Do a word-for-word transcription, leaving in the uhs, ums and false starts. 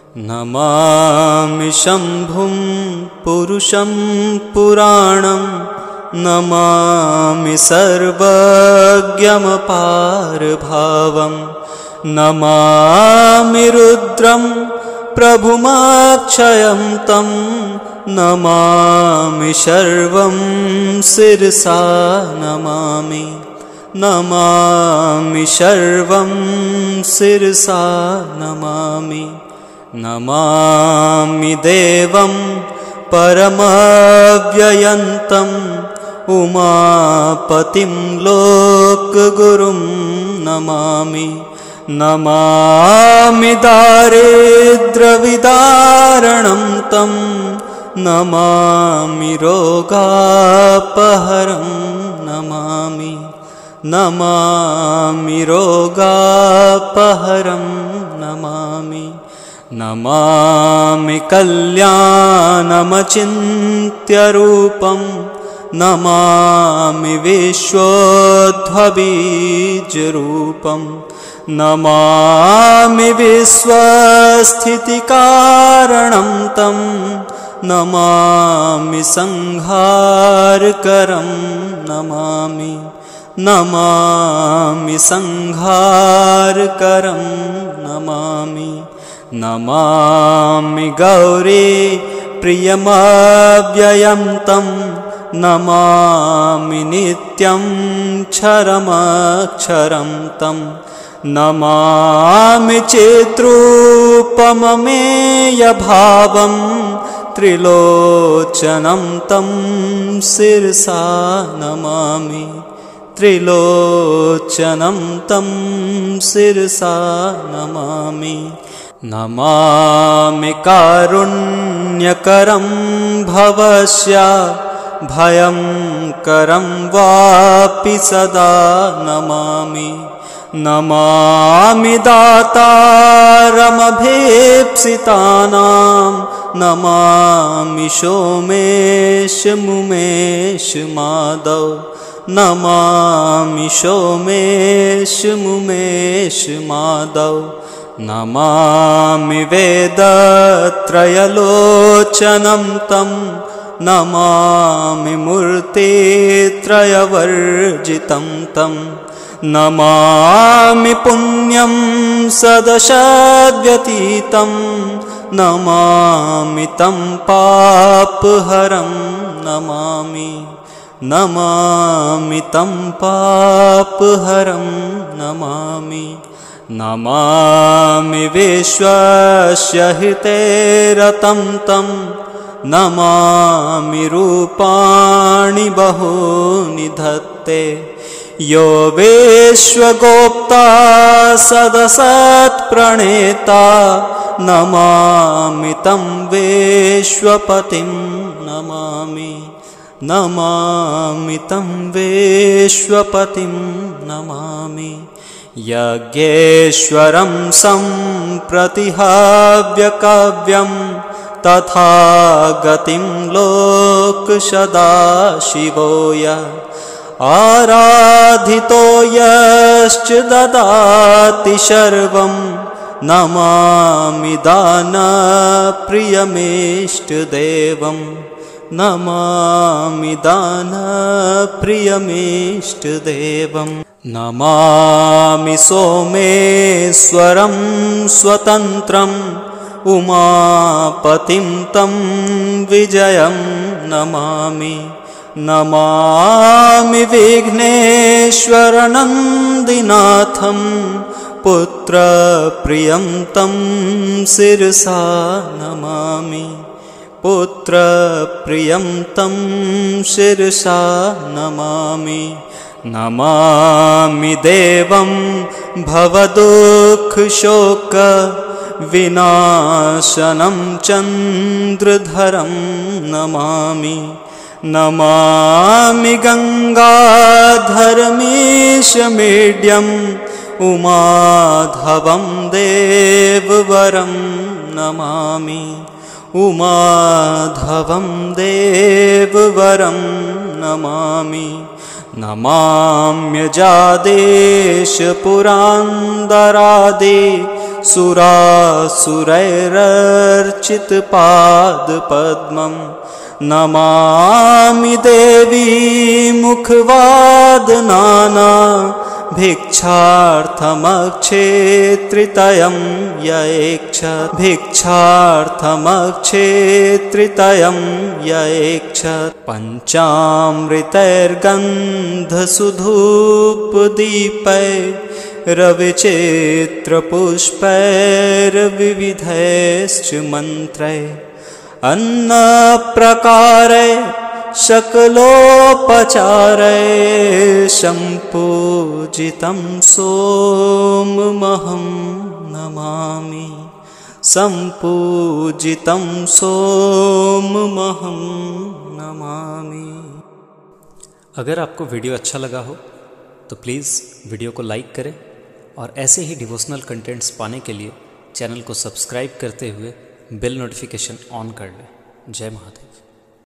नमामि शम्भुं पुरुषं पुराणं नमामि सर्वज्ञमपारभावं नमामि रुद्रं प्रभुमक्षयं तं नमामि शर्वं शिरसा नमामि नमामि शर्वं शिरसा नमामि नमामि देवं परमव्ययन्तं उमापतिं लोकगुरुं नमामि नमामि दारिद्र्यविदारणं तं नमामि रोगापहरं नमामि नमामि रोगापहरं नमामि नमामि कल्याणमचिन्त्यरूपं नमामि विश्वोद्भवीजरूपं नमामि विश्वस्थितिकारणं तं नमामि संहारकरं नमामि नमामि संहारकरं नमामि नमामि गौरी प्रियमव्ययं तं नमामि नित्यं क्षरमक्षरं तं नमामि चिद्रूपममेयभावं त्रिलोचनं तं शिरसा नमामि त्रिलोचनं तं शिरसा नमामि नमामि कारुण्यकरं भवस्य भयंकरं वापि सदा नमामि नमामि दातारमभीप्सितानां नमामि सोमेश मुमेश माधव नमामि सोमेश मुमेश माधव नमामि वेदत्रयलोचनं तं नमामि मूर्तित्रयवर्जितं तं नमामि पुण्यं सदशद्व्यतीतं नमामि तं पापहरं नमामि नमामि तं पापहरं नमामि नमामि विश्वस्य हितेरतं तं नमामि रूपाणि बहूनि धत्ते यो विश्वगोप्ता सदसत्प्रणेता नमामि तं विश्वपतिं नमामि नमामि तं विश्वपतिं नमामि यज्ञेश्वरं सम्प्रतिहव्यकव्यं तथा गतिं लोकसदाशिवोय आराधितो यश्च ददाति सर्वं नमामि दानप्रियमेष्टदेवं नमामि दानप्रियमेष्टदेवं नमामि सोमेश्वरं स्वतन्त्रम् उमापतिं तं विजयं नमामि नमामि विघ्नेश्वरनन्दिनाथं पुत्रप्रियं तं शिरसा नमामि पुत्रप्रियं तं शिरसा नमामि नमामि देवं भवदुःखशोक विनाशनं चन्द्रधरं नमामि नमामि गङ्गाधरमीशमीड्यम् उमाधवं देववरं नमामि उमाधवं देववरं नमामि नमाम्यजादेश पुरान्दरादि सुरासुरैरर्चितपादपद्मं नमामि देवी मुखवादनाना भिक्षार्थमक्षेत्रितयं यैक्षत् भिक्षार्थमक्षेत्रितयं यैक्षत् पञ्चामृतैर्गन्धसुधूपदीपैरविचित्रपुष्पैर्विविधैश्च मन्त्रैः अन्नप्रकारै सकलोपचारै सम्पूजितं सोममहं नमामि सम्पूजितं सोममहं नमामि। अगर आपको वीडियो अच्छा लगा हो तो प्लीज़ वीडियो को लाइक करें और ऐसे ही डिवोशनल कंटेंट्स पाने के लिए चैनल को सब्सक्राइब करते हुए बेल नोटिफिकेशन ऑन कर लें। जय महादेव।